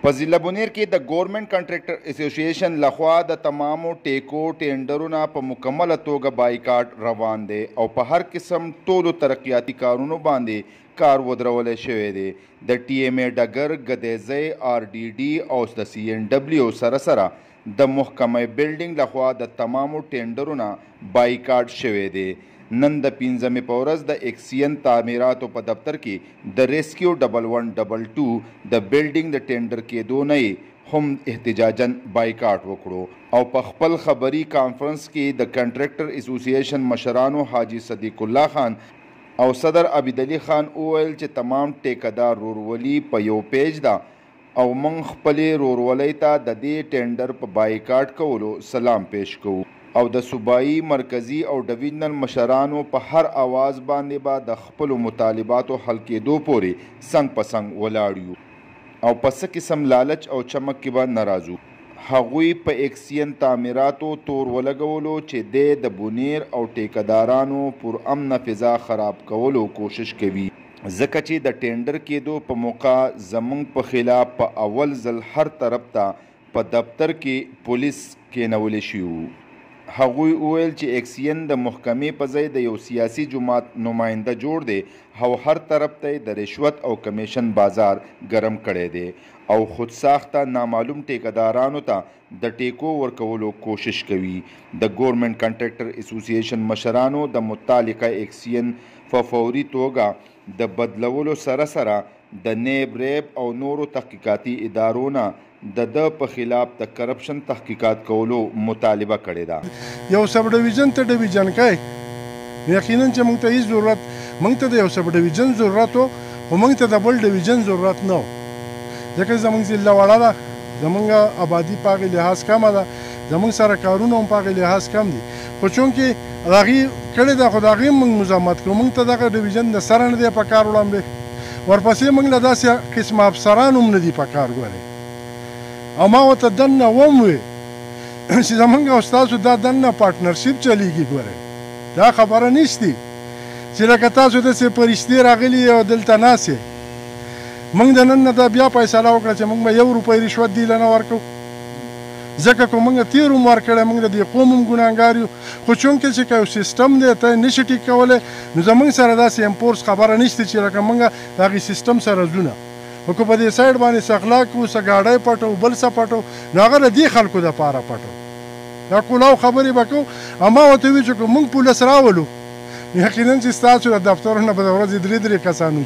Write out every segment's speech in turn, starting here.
په ضلع بونیر کې د ګورنمنټ کنټریکټر اسوسییشن لخوا د تمامو ټیکو ټینډرونه په مکمله توګه بایکاټ روان دی او په هر قسم ټولو ترقیاتي کارونو باندې کار ودرولی شوی دی. د ټي ایم اے ډګر ګدیځی آر ډي ډي او د سی این ډبلیو سره سره د محکمه بلډینګ لخوا د تمامو ټینډرونه بایکاټ شوی دی. نن د 15مې په ورځ د ایکسین تعمیراتو په دفتر کې د ریسکیو 1122 د بلډینګ د ټینډر کېدو نه هم احتجاجاً بایکاټ وکړو او په خپل خبري کانفرنس کې د کنټریکټر اسوسییشن مشرانو حاجی صدیق الله خان او صدر عبیدعلي خان وویل چې تمام ټیکدار رورولي په یو پیج ده او موږ خپلې رورولۍ ته د دې ټینډر په بایکاټ کولو سلام پیش کوو او د صوبایي مرکزي او ډویژنل مشرانو په هر آواز باندې به د خپلو مطالباتو حل کېدو پورې څنګ په څنګ ولاړ یو او په څه قسم لالچ او چمک کې به نه راځو. هغوی په ایکسین تعمیراتو تور ولګولو چې د بونیر او ټیکدارانو پر امن فضا خراب کولو کوشش کوي ځکه چې د ټینډر کېدو په موقع زموږ په خلاف په اول ځل هر طرف ته په دفتر کې پولیس کېنولی شوي. هغوی وویل چې ایکسین د محکمې په ځای د یو سیاسي جماعت نماینده جوړ دی او هر طرف ته د رشوت او کمیشن بازار ګرم کړی دی او خودساخته نامعلوم ټیکدارانو ته د ټیکو ورکولو کوشش کوي. د ګورنمنټ کنټریکټر اسوسییشن مشرانو د متعلقه ایکسین په فوري توګه د بدلولو سره سره د نیب ریب او نورو تحقیقاتي ادارو نه د په خلاف د کرپشن تحقیقات کولو مطالبه کړې ده. یو سب ډویژن ته ډویژن کوي یقینا چې موږ ته هیڅ ضرورت موږ ته د یو سب ډویژن ضرورت و خو موږ ته د بل ډویژن ضرورت نه و ځکه زموږ ضلع وړه ده زموږ آبادي په هغې لحاظ کمه ده زموږ سره کارونه هم په هغې لحاظ کم دي خو چونکې هغې کړې ده خو د هغې موږ مزاحمت کوو موږ ته دغه ډویژن د سره نه دی په کار وړاندې ورپسې موږ له داسې قسمه افسران هم نه دي په کار ګورئ او ما ورته دننه وموې چې زموږ او ستاسو دا دننه پارټنرشپ چلیږي ګورئ دا خبره نشتي چې لکه تاسو داسې پرشتې راغلي او دلته ناست یې موږ د نن نه دا بیا فیصله وکړه چې موږ به 1 روپۍ رشوت دیله نه ورکوو ځکه که موږ تیر هم ورکړی موږ د دې قوم هم ګناهګار یو خو چونکې چې که یو سیسټم دی ته یې نشي ټیک کولی نو زموږ سره داسې امپورس خبره نشته چې لکه موږ د هغې سیسټم سره ځو نه خو که په دې سایډ باندې څه اخلاق کړو څه ګاډۍ پټو بل څه پټو نو هغه د دې خلکو دپاره پټو دا کولاو خبرې به کوو اما ورته وي چې که موږ پولیس راولو یقینا چې ستاسو د دفترونو به د ورځې 3 کسان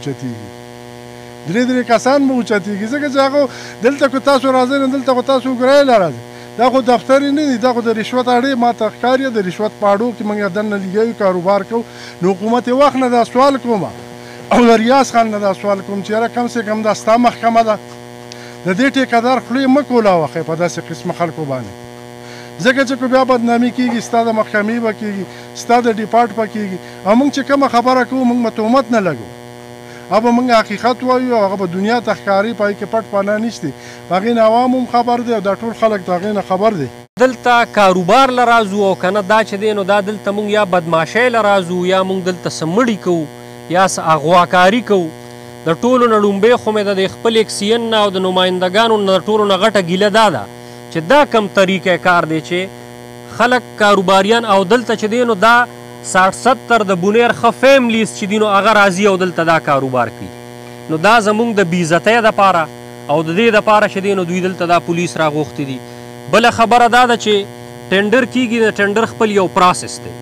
اوچتېږي 3 کسان به اوچتېږي ځکه چې هغه دلته که تاسو راځئ نو دلته خو تاسو ګرایله راځئ دا خو دفتر نه دي دا خو د رشوت اړې ما ته ښکاري د رشوت په اړو کې موږ دننه لګوي کاروبار کوو نو حکومت یې وخت نه دا سوال کوم او د ریاض خان نه دا سوال کوم چې یاره کم سے کم دا ستا محکمه ده د دې ټیکدار خولې مه کولاوخئ په داسې قسمه خلکو باندې ځکه چې که بیا بدنامي کېږي ستا د محکمې به کېږي ستا د ډیپارټ به کېږي او موږ چې کومه خبره کوو موږ به تهمت نه لګو هغه به موږ حقیقت وایو او هغه به دنیا ته ښکاري په هغې کې پټ پناه نشته په هغې نه عوام هم خبر دی او دا ټول خلک د هغې نه خبر دی. دلته کاروبار له رازو او که نه دا چې دی نو دا دلته موږ یا بدماشۍ له رازو یا موږ دلته څه مړي کوو یا څه اغواکاري کوو د ټولو نه لومبۍ خو مې د خپل ایکسین نه او د نمایندګانو نه د ټولو نه غټه ګیله دا ده چې دا کم طریقه کار دی چې خلک کاروباریان او دلته چې دی نو دا 60-70 د بونیر ښه فیملیز چې دي نو هغه راځي او دلته دا کاروبار کوي نو دا زموږ د بېعزتۍ دپاره او د دې دپاره چې دی نو دوی دلته دا پولیس راغوښتي دي. بله خبره دا ده چې ټینډر کیږي د ټینډر خپل یو پروسس دی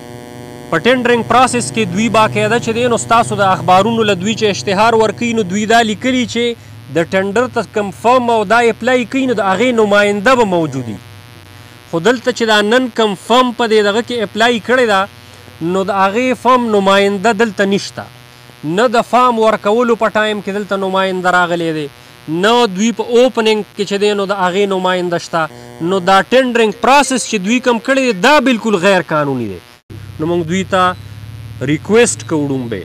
په ټینډرینګ پروسس کې دوی باقاعده چې دی نو ستاسو د اخبارونو له دوی چې اشتهار ورکوي نو دوی دا لیکلي چې د ټینډر ته کوم فارم او دا اپلای کوي نو د هغې نماینده به موجودي خو دلته چې دا نن کوم فارم په دې دغه کې اپلای کړې ده نو د هغې فارم نماینده دلته نشته نه د فارم ورکولو په ټایم کې دلته نماینده راغلی دی نه دوی په اوپننګ کې چې دی نو د هغې نماینده شته نو دا ټینډرینګ پروسس چې دوی کوم کړی دی دا بالکل غیر قانوني دی نو موږ دوی ته ریکویسټ کوو ډومبې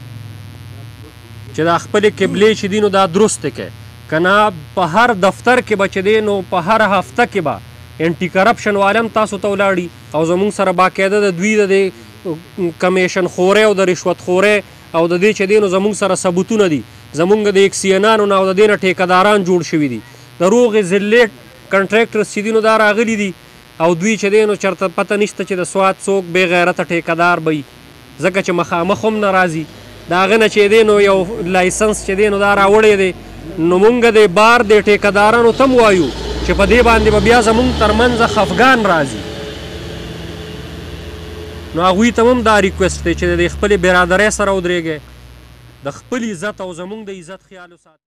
چې دا خپلې قبلې چې دي نو دا درست کړي که نه په هر دفتر کې به چې دی نو په هر هفته کې به انټي کرپشن والا هم تاسو ته ولاړي او زموږ سره باقاعده د دوی د کمیشن خورۍ او د رشوت خورۍ او د دې چې دی نو زموږ سره ثبوتونه دي زموږ د ایکسینانو نه او د دې نه ټیکداران جوړ شوي دي د روغې ضلعې کنټراکټرز چې دي نو دا راغلي دي او دوی چې دی نو چېرته پته نشته چې د سوات څوک بې غیرته ټیکهدار به وي ځکه چې مخامخ هم نه راځي د هغه نه چې دی نو یو لایسنس چې دی نو دا راوړی دی نو مونږ د بار د ټیکهدارانو ته هم وایو چې په دې باندې به بیا زمونږ ترمنځه خفګان راځي نو هغوی ته هم دا ریکویسټ دی چې د خپلې برادرۍ سره ودرېږئ د خپل عزت او زمونږ د عزت خیال وساتئ